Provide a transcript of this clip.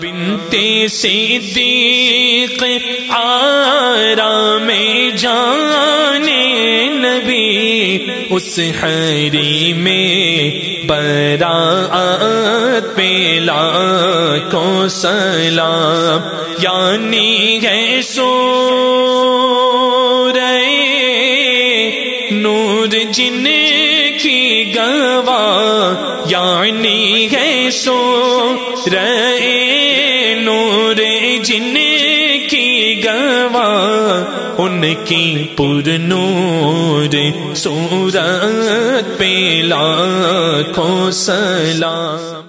बिनते सिद्दीक़ आराम जाने नबी, उस हरी में बराअत पे लाखों सलाम। यानी है सूरे नूर जिनकी गवाह, यानी है सूरे नूर जिनकी गवाह, उनकी पुरनूर सूरत पे लाखों सलाम।